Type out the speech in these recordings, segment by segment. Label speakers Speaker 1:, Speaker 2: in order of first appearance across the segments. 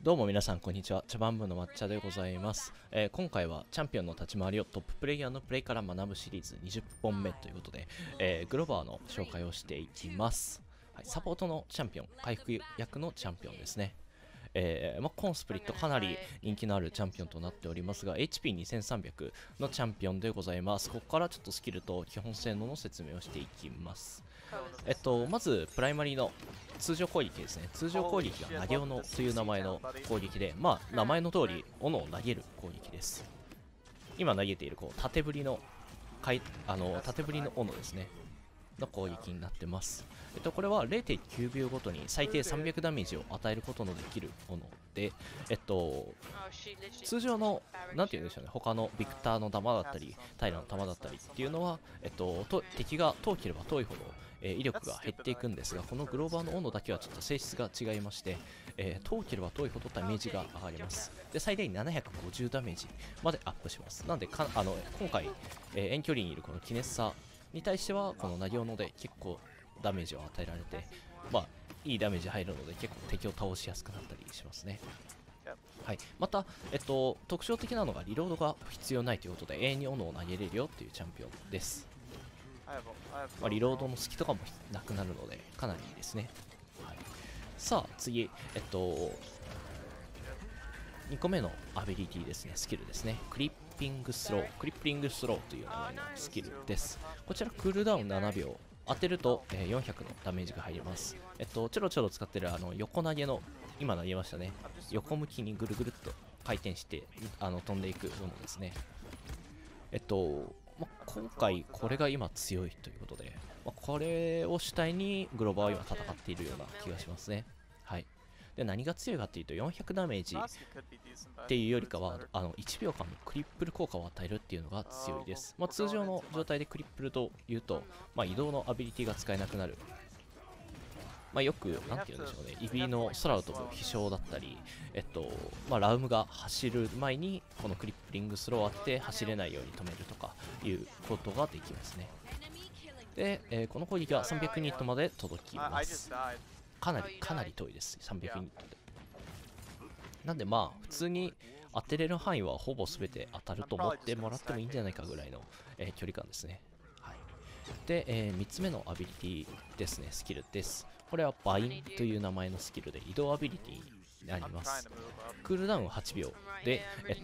Speaker 1: どうも皆さんこんにちは。茶番部の抹茶でございます。今回はチャンピオンの立ち回りをトッププレイヤーのプレイから学ぶシリーズ20本目ということで、グローバーの紹介をしていきます。はい、サポートのチャンピオン、回復役のチャンピオンですね。コンスプリットかなり人気のあるチャンピオンとなっておりますが HP2300 のチャンピオンでございます。ここからちょっとスキルと基本性能の説明をしていきます。まずプライマリーの通常攻撃ですね。通常攻撃が投げ斧という名前の攻撃で、名前の通り斧を投げる攻撃です。今投げている縦振りの斧ですねの攻撃になってます。これは 0.9 秒ごとに最低300ダメージを与えることのできるもので、通常の、なんて言うんでしょうね、他のビクターの弾だったり、タイラの弾だったりっていうのは、敵が遠ければ遠いほど、威力が減っていくんですが、このグローバーの斧だけはちょっと性質が違いまして、遠ければ遠いほどダメージが上がります。で、最大750ダメージまでアップします。なので今回、遠距離にいるこのキネッサに対してはこの投げ斧で結構ダメージを与えられて、いいダメージ入るので結構敵を倒しやすくなったりしますね。はい、また、特徴的なのがリロードが必要ないということで永遠に斧を投げれるよっていうチャンピオンです。リロードの隙とかもなくなるのでかなりいいですね。はい、さあ次、2個目のアビリティですね、スキルですね。クリッピングスローという名前のスキルです。こちらクールダウン7秒当てると、400のダメージが入ります。ちょろちょろ使ってる横投げの、今投げましたね、横向きにぐるぐるっと回転して飛んでいくものですね。今回これが今強いということで、これを主体にグローバーは今戦っているような気がしますね。はい。で、何が強いかっていうと400ダメージっていうよりかは1秒間のクリップル効果を与えるっていうのが強いです。通常の状態でクリップルというと、移動のアビリティが使えなくなる、よくなんて言うんでしょうね、イビの空を飛ぶ飛翔だったり、ラウムが走る前にこのクリップリングスローを当てて走れないように止めるとかいうことができますね。で、この攻撃は300ニットまで届きます。かなり遠いです、300ニットで。なんで普通に当てれる範囲はほぼ全て当たると思ってもらってもいいんじゃないかぐらいの、距離感ですね。はい、で、3つ目のアビリティですね、スキルです。これはバインという名前のスキルで移動アビリティになります。クールダウン8秒で、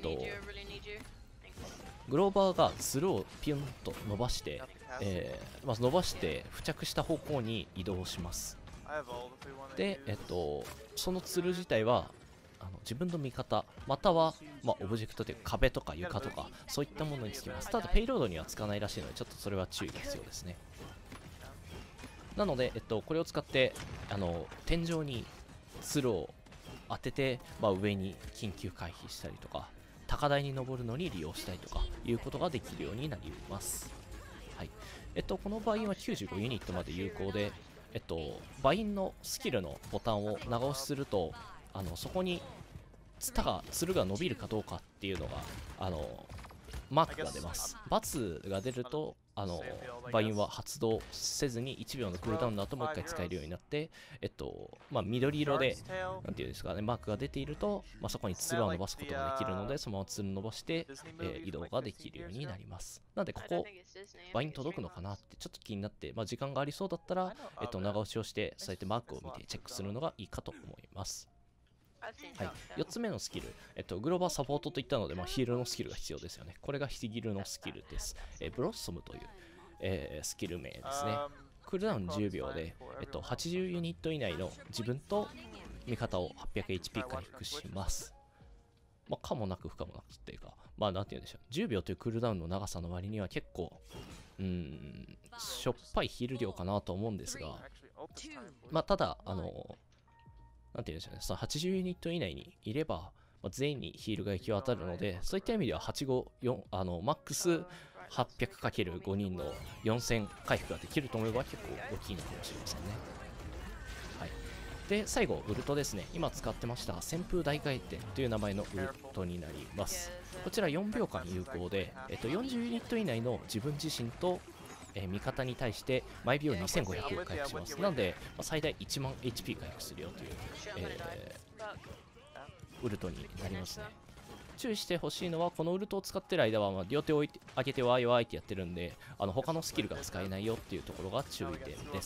Speaker 1: グローバーがツルをピュンと伸ばして、付着した方向に移動します。で、そのツル自体は自分の味方または、オブジェクトというか壁とか床とかそういったものにつきます。ただペイロードにはつかないらしいのでちょっとそれは注意が必要ですね。なので、これを使って天井にツルを当てて、上に緊急回避したりとか高台に登るのに利用したりとかいうことができるようになります。はい、このバインは95ユニットまで有効で、バインのスキルのボタンを長押しするとそこにツルが伸びるかどうかっていうのがマークが出ます。×が出るとバインは発動せずに1秒のクールダウンの後もう1回使えるようになって、緑色でなんていうんですかね、マークが出ていると、そこにツルを伸ばすことができるのでそのままツル伸ばして、移動ができるようになります。なのでここバイン届くのかなってちょっと気になって、時間がありそうだったら、長押しをしてそうやってマークを見てチェックするのがいいかと思います。はい、4つ目のスキル、グローバーサポートといったので、ヒールのスキルが必要ですよね。これがヒールのスキルです。ブロッソムという、スキル名ですね。クールダウン10秒で、80ユニット以内の自分と味方を 800HP 回復します。可もなく不可もなくっていうか、なんて言うんでしょう。10秒というクールダウンの長さの割には結構、しょっぱいヒール量かなと思うんですが、ただ、なんて言うんでしょうね、その80ユニット以内にいれば、全員にヒールが行き渡るので、そういった意味では854マックス 800×5 人の4000回復ができると思えば結構大きいのかもしれませんね。はい、で最後ウルトですね。今使ってました旋風大回転という名前のウルトになります。こちら4秒間有効で、40ユニット以内の自分自身と味方に対して毎秒2500回復します。なので、最大1万 HP 回復するよという、 ウルトになりますね。注意してほしいのは、このウルトを使ってる間は、両手を上げてワイワイってやってるんで、他のスキルが使えないよっていうところが注意点です。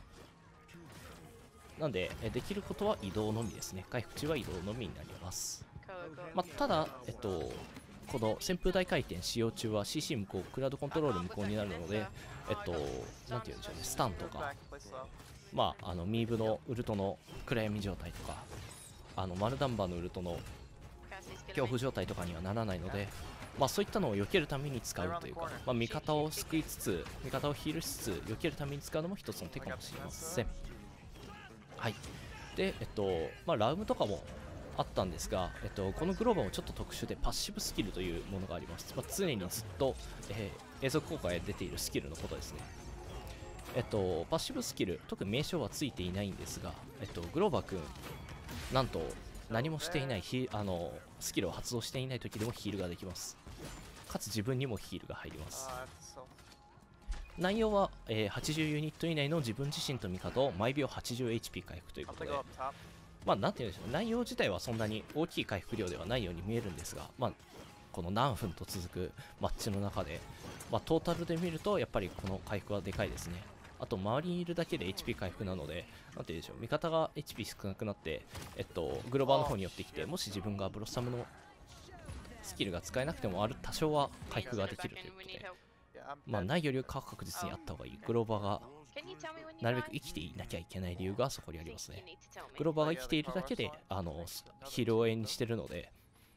Speaker 1: なんで、できることは移動のみですね。回復中は移動のみになります。ただ、この旋風大回転使用中は CC 無効、クラウドコントロール無効になるので、なんて言うんでしょうね、スタンとか、ミーブのウルトの暗闇状態とか、マルダンバーのウルトの恐怖状態とかにはならないので、そういったのを避けるために使うというか、味方を救いつつ、味方をヒールしつつ、避けるために使うのも一つの手かもしれません。はい。で、ラウムとかもあったんですが、このグローバーもちょっと特殊で、パッシブスキルというものがあります。常にずっと、永続効果が出ているスキルのことですね。パッシブスキル、特に名称はついていないんですが、グローバー君、なんと、何もしていないスキルを発動していない時でもヒールができます。かつ自分にもヒールが入ります。内容は、80ユニット以内の自分自身と味方を毎秒 80HP 回復ということで、なんていうんでしょう、内容自体はそんなに大きい回復量ではないように見えるんですが、この何分と続くマッチの中で、トータルで見るとやっぱりこの回復はでかいですね。あと周りにいるだけで HP 回復なので、なんて言うんでしょう、味方が HP 少なくなって、グローバーの方に寄ってきて、もし自分がブロッサムのスキルが使えなくても多少は回復ができるということで、ないよりは確実にあった方がいい。グローバーがなるべく生きていなきゃいけない理由がそこにありますね。グローバーが生きているだけでヒールを永遠にしてるので、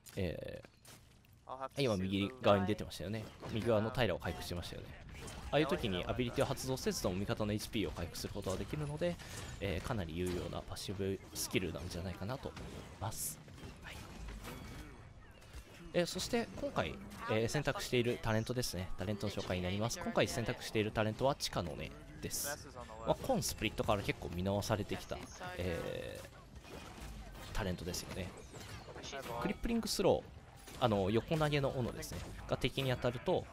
Speaker 1: 今右側に出てましたよね。右側の平を回復してましたよね。ああいう時にアビリティを発動せずとも味方の HP を回復することができるので、かなり有用なパッシブスキルなんじゃないかなと思います。はい。そして今回、選択しているタレントですね。タレントの紹介になります。今回選択しているタレントは地下のねです。コンスプリットから結構見直されてきた、タレントですよね。クリップリングスロー、横投げの斧ですねが敵に当たると、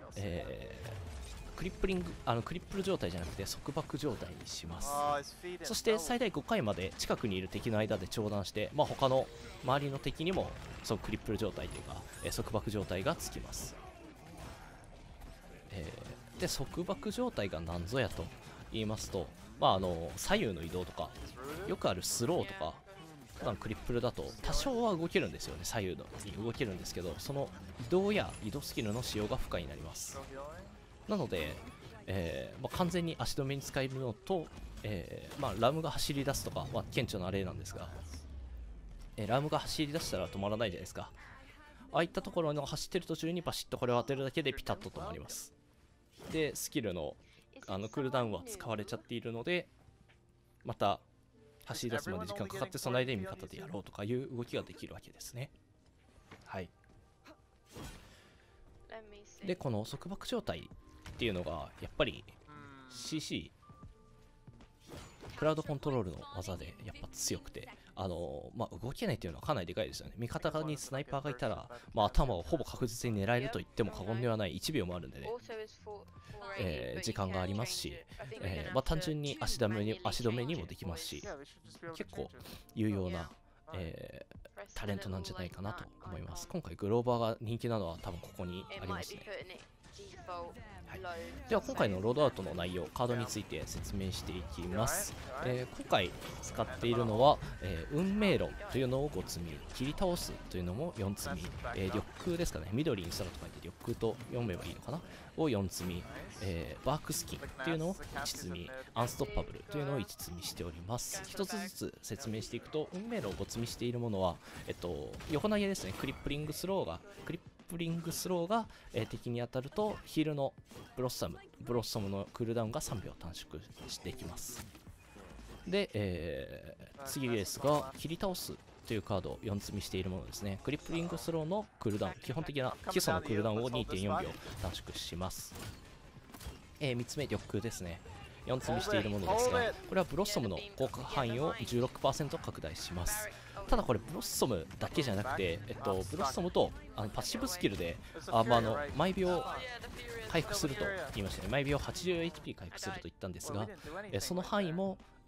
Speaker 1: クリップル状態じゃなくて束縛状態にします。そして最大5回まで近くにいる敵の間で長弾して、他の周りの敵にもそのクリップル状態というか、束縛状態がつきます。で束縛状態が何ぞやと言いますと、左右の移動とかよくあるスローとか、普段クリップルだと多少は動けるんですよね。左右に動けるんですけど、その移動や移動スキルの使用が不可になります。なので、完全に足止めに使えるのと、ラムが走り出すとかは顕著な例なんですが、ラムが走り出したら止まらないじゃないですか。ああいったところの走ってる途中にパシッとこれを当てるだけでピタッと止まります。でスキルのクールダウンは使われちゃっているので、また走り出すまで時間かかって備えで味方でやろうとかいう動きができるわけですね。はい。でこの束縛状態っていうのがやっぱり CC クラウドコントロールの技でやっぱ強くて、動けないっていうのはかなりでかいですよね。味方側にスナイパーがいたら、頭をほぼ確実に狙えると言っても過言ではない。1秒もあるんでね、時間がありますし、単純に足止めにもできますし、結構有用な、タレントなんじゃないかなと思います。今回グローバーが人気なのは多分ここにありますね。はい、では今回のロードアウトの内容、カードについて説明していきます。今回使っているのは、運命論というのを5積み、切り倒すというのも4積み、緑空ですかね、緑に空と書いて緑空と読めばいいのかなを4積み、バークスキンというのを1積み、アンストッパブルというのを1積みしております。一つずつ説明していくと、運命論を5積みしているものは、横投げですね、クリップリングスローが、敵に当たるとヒールのブロッサムのクールダウンが3秒短縮していきます。で、次ですが切り倒すというカードを4積みしているものですね。クリップリングスローのクールダウン、基本的な基礎のクールダウンを 2.4 秒短縮します。3つ目緑空ですね。4積みしているものですが、これはブロッサムの効果範囲を 16% 拡大します。ただこれブロッソムだけじゃなくて、ブロッソムとパッシブスキルで毎秒回復すると言いましたね。毎秒 80HP 回復すると言ったんですが、その範囲も、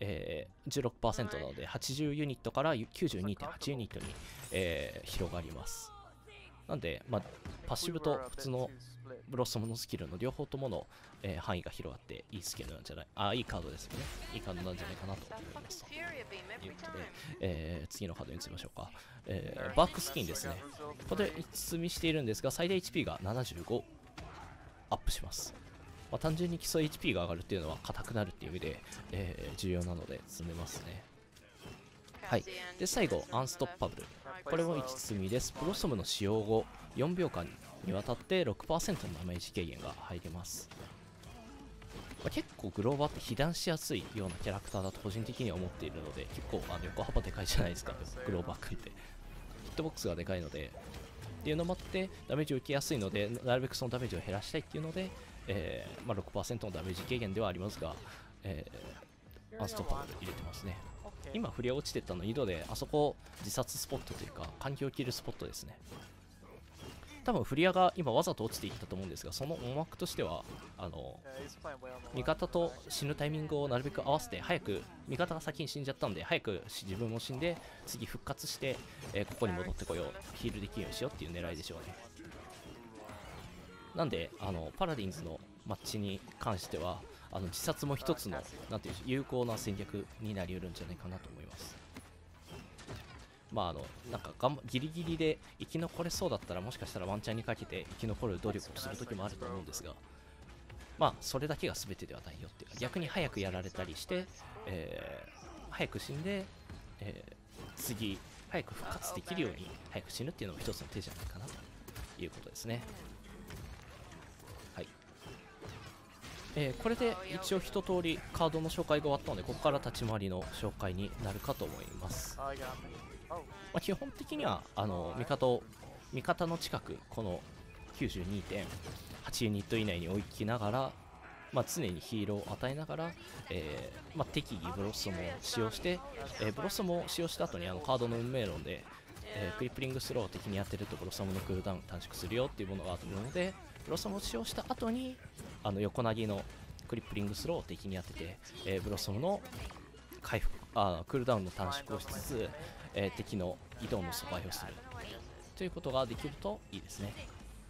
Speaker 1: 16% なので80ユニットから 92.8 ユニットに、広がります。なんで、まあ、パッシブと普通のブロッサムのスキルの両方ともの、範囲が広がっていいスキルなんじゃない、いいカードですよね。いいカードなんじゃないかなと思います。ということで、次のカードに移りましょうか。バークスキンですね。これ5つ積みしているんですが、最大 HP が75アップします。まあ、単純に基礎 HP が上がるっていうのは硬くなるっていう意味で、重要なので積んでますね。はい。で、最後、アンストッパブル。これも5つ積みです。ブロッソムの使用後、4秒間にわたって 6% のダメージ軽減が入ります。まあ、結構グローバーって被弾しやすいようなキャラクターだと個人的には思っているので、結構横幅でかいじゃないですか、グローバー君って。ヒットボックスがでかいので、っていうのもあってダメージを受けやすいので、なるべくそのダメージを減らしたいっていうので、まあ、6% のダメージ軽減ではありますが、アンストッパブル入れてますね。今振り落ちてったの井戸で、あそこ自殺スポットというか環境を切るスポットですね。多分フリアが今わざと落ちていったと思うんですが、その思惑としては味方と死ぬタイミングをなるべく合わせて、早く味方が先に死んじゃったんで早く自分も死んで次復活して、ここに戻ってこよう、ヒールできるようにしようっていう狙いでしょうね。なんでパラディンズのマッチに関しては自殺も一つのなんていう有効な戦略になり得るんじゃないかなと思います。まあなんかギリギリで生き残れそうだったら、もしかしたらワンチャンにかけて生き残る努力をする時もあると思うんですが、まあそれだけが全てではないよっていうか、逆に早くやられたりして、早く死んで、次早く復活できるように早く死ぬっていうのも一つの手じゃないかなということですね。はい。これで一応一通りカードの紹介が終わったので、ここから立ち回りの紹介になるかと思います。まあ、基本的には味方の近くこの 92.8 ユニット以内に置きながら、まあ、常にヒールを与えながら、まあ、適宜ブロッソムを使用して、ブロッソムを使用した後にカードの運命論で、クリップリングスローを敵にやってるとブロッソムのクールダウン短縮するよっていうものがあるので、ブロッソムを使用した後に横投げのクリップリングスローを敵にやってて、ブロッソムの回復クールダウンの短縮をしつつ、敵の移動の阻害をするということができるといいですね。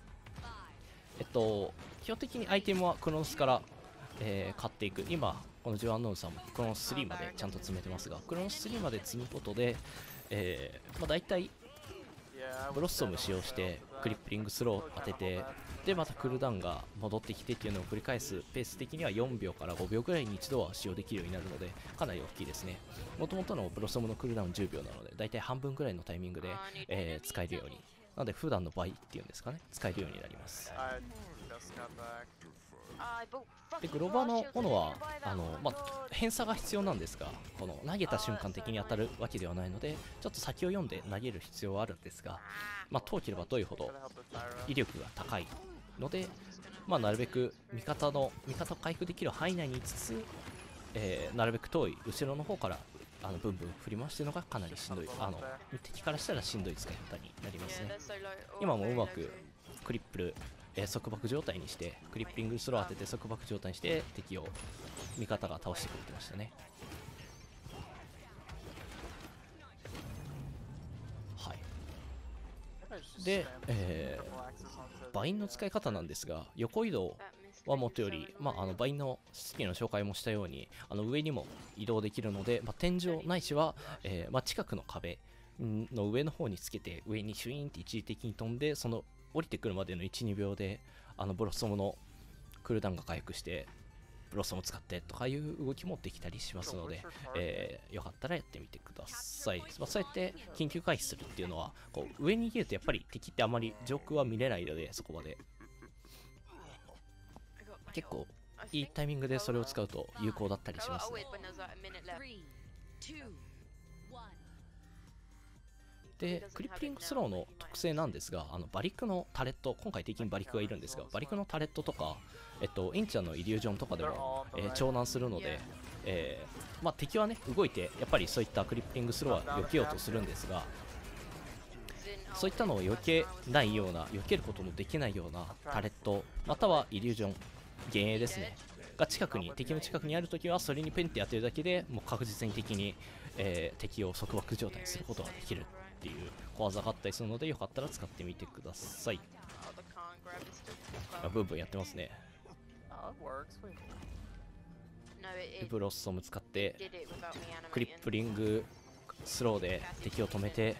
Speaker 1: 基本的にアイテムはクロノスから、買っていく。今このジュアンノーンさんもクロノス3までちゃんと詰めてますが、クロノス3まで積むことで、まあ、大体ブロッソム使用してクリップリングスロー当てて、でまたクールダウンが戻ってきてっていうのを繰り返すペース的には4秒から5秒ぐらいに一度は使用できるようになるので、かなり大きいですね。もともとのブロッソムのクールダウン10秒なので、大体半分ぐらいのタイミングで、使えるように、なので普段の倍っていうんですかね、使えるようになります。でグローバーの斧はまあ、偏差が必要なんですが、この投げた瞬間的に当たるわけではないので、ちょっと先を読んで投げる必要はあるんですが、まあ、遠ければ遠いほど威力が高いので、まあ、なるべく味方を回復できる範囲内にいつつ、なるべく遠い後ろの方からブンブン振り回してるのがかなりしんどい、敵からしたらしんどい使い方になりますね。今もうまくクリップル束縛状態にして、クリップリングスロー当てて束縛状態にして敵を味方が倒してくれてましたね。はい。で、バインの使い方なんですが、横移動はもとより、まあ、バインのスキルの紹介もしたように上にも移動できるので、まあ、天井ないしは、まあ、近くの壁の上の方につけて、上にシュイーンって一時的に飛んで、その降りてくるまでの 1,2 秒でブロッソムのクールダウンが回復してブロッソムを使ってとかいう動きもできたりしますので、よかったらやってみてください。まあ、そうやって緊急回避するっていうのは、こう上に逃げるとやっぱり敵ってあまり上空は見れないので、そこまで結構いいタイミングでそれを使うと有効だったりしますね。でクリップリングスローの特性なんですが、バリックのタレット、今回敵にバリックがいるんですが、バリックのタレットとか、インチャのイリュージョンとかでも、長難するので、まあ、敵はね動いてやっぱりそういったクリップリングスローは避けようとするんですが、そういったのを避けないような、避けることのできないようなタレットまたはイリュージョン、幻影ですねが敵の近くにあるときは、それにペンって当てるだけでもう確実に敵を束縛状態にすることができるっていう小技があったりするので、よかったら使ってみてください。ブンブンやってますね。ブロッソム使ってクリップリングスローで敵を止めて、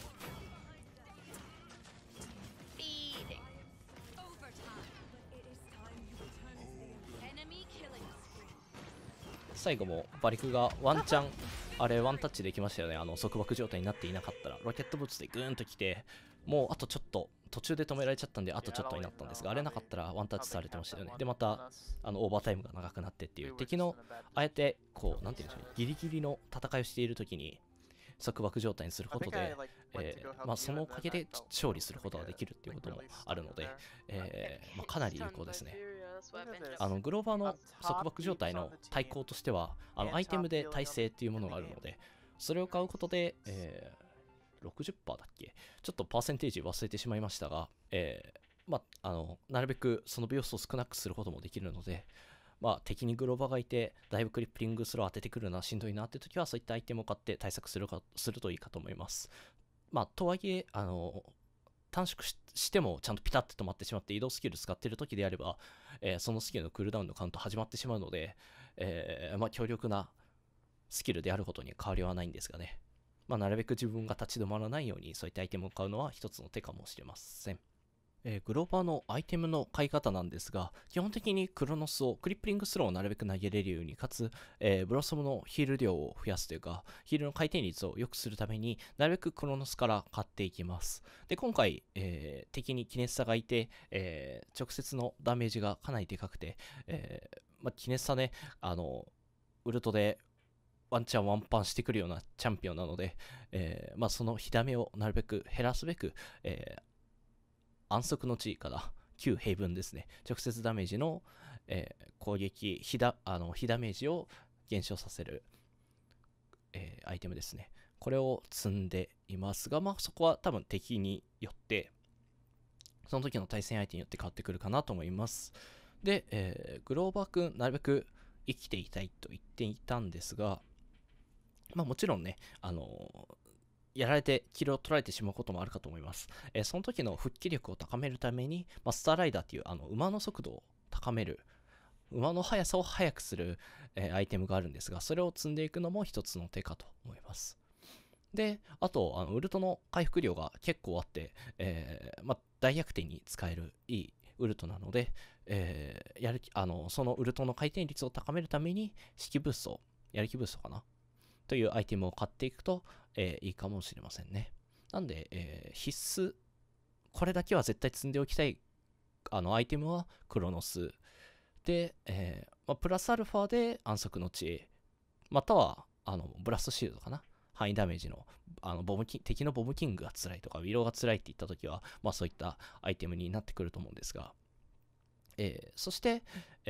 Speaker 1: 最後もバリクがワンチャンあれワンタッチできましたよね。束縛状態になっていなかったらロケットブーツでグーンと来て、もうあとちょっと途中で止められちゃったんであとちょっとになったんですが、あれなかったらワンタッチされてましたよね。でまたオーバータイムが長くなってっていう、敵のあえてこうなんていうんでしょうね、ギリギリの戦いをしている時に束縛状態にすることで、そのおかげで勝利することができるっていうこともあるので、かなり有効ですね。グローバーの束縛状態の対抗としてはアイテムで耐性っていうものがあるので、それを買うことで、60% だっけ、ちょっとパーセンテージ忘れてしまいましたが、なるべくその秒数を少なくすることもできるので、敵にグローバーがいてだいぶクリップリングスロー当ててくるな、しんどいなって時はそういったアイテムを買って対策するといいかと思います。とはいえ短縮してもちゃんとピタッと止まってしまって移動スキル使っている時であれば、そのスキルのクールダウンのカウント始まってしまうので、強力なスキルであることに変わりはないんですがね、なるべく自分が立ち止まらないようにそういったアイテムを買うのは一つの手かもしれません。グローバーのアイテムの買い方なんですが、基本的にクロノスをクリップリングスローをなるべく投げれるように、かつ、ブロッサムのヒール量を増やすというかヒールの回転率を良くするためになるべくクロノスから買っていきます。で今回、敵にキネッサがいて、直接のダメージがかなりでかくて、キネッサね、ウルトでワンチャンワンパンしてくるようなチャンピオンなので、その火ダメをなるべく減らすべく、安息の地から旧平分ですね、直接ダメージの、攻撃火ダメージを減少させる、アイテムですね。これを積んでいますが、そこは多分敵によってその時の対戦相手によって変わってくるかなと思います。で、グローバー君なるべく生きていたいと言っていたんですが、もちろんね、やられてキルを取られてしまうこともあるかと思います。その時の復帰力を高めるために、スターライダーっていう馬の速度を高める、馬の速さを速くする、アイテムがあるんですが、それを積んでいくのも一つの手かと思います。で、あとウルトの回復量が結構あって、大逆転に使えるいいウルトなので、そのウルトの回転率を高めるために式ブースト、やる気ブーストかなというアイテムを買っていくと、いいかもしれませんね。なんで、必須、これだけは絶対積んでおきたいアイテムはクロノスで、プラスアルファで安息の地、またはブラストシールドかな、範囲ダメージの敵のボムキングが辛いとかウィローが辛いって言った時は、そういったアイテムになってくると思うんですが、そして、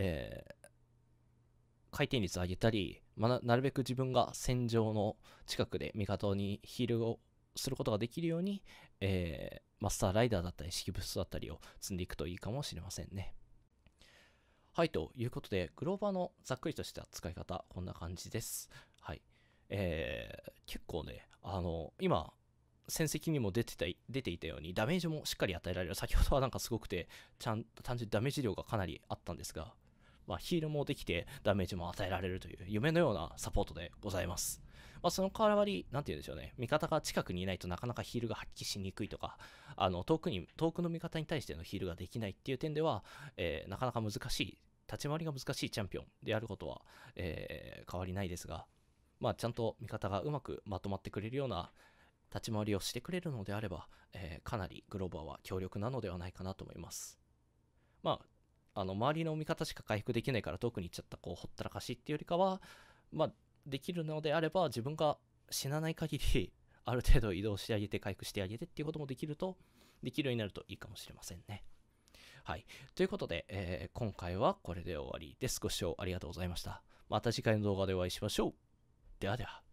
Speaker 1: 回転率を上げたり、なるべく自分が戦場の近くで味方にヒールをすることができるように、マスターライダーだったり式ブーストだったりを積んでいくといいかもしれませんね。はい、ということでグローバーのざっくりとした使い方こんな感じです。はい、結構ね、今戦績にも出ていたようにダメージもしっかり与えられる。先ほどはなんかすごくて単純にダメージ量がかなりあったんですが、ヒールもできてダメージも与えられるという夢のようなサポートでございます。その代わり、なんて言うんでしょうね、味方が近くにいないとなかなかヒールが発揮しにくいとか、遠くの味方に対してのヒールができないっていう点では、なかなか難しい、立ち回りが難しいチャンピオンであることは、変わりないですが、ちゃんと味方がうまくまとまってくれるような立ち回りをしてくれるのであれば、かなりグローバーは強力なのではないかなと思います。周りの味方しか回復できないから遠くに行っちゃったほったらかしっていうよりかは、できるのであれば自分が死なない限りある程度移動してあげて回復してあげてっていうこともできるようになるといいかもしれませんね。はい、ということで、今回はこれで終わりです。ご視聴ありがとうございました。また次回の動画でお会いしましょう。ではでは。